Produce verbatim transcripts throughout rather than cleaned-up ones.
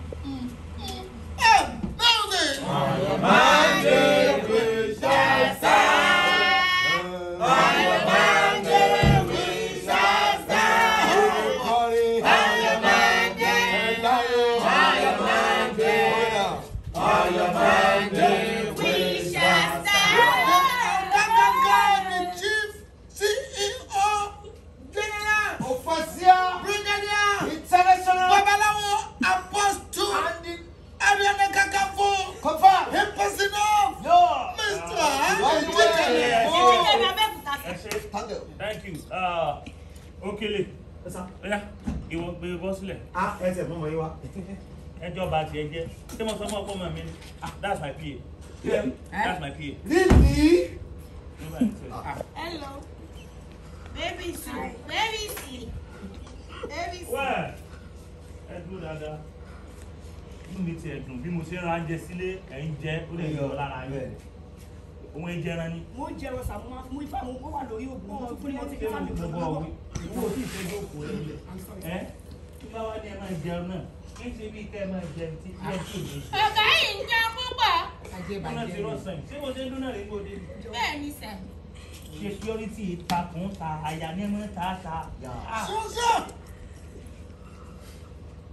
Thank you. Uh, okay. Yeah, you will be boss. Ah, that's a moment you are. And your bad, yeah. That's my P A. Yeah, that's my P A. Really? Hello. Baby C. Baby C. Baby C. Where? I do that. You meet here. You must hear Ranger Sile and Jet. Who they go on? When Jeremy, more jealous, I'm not moving from one of you. Oh, put it on the table. You will see the go for it. Eh? You know what I am, German. Can't you be my gentle? Okay, in Papa. I gave my zero cents. See what they do not go in. Very sad. Security, Tapunta, I am never Tata.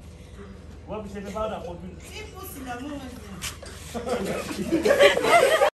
What we say about that? People see the moment.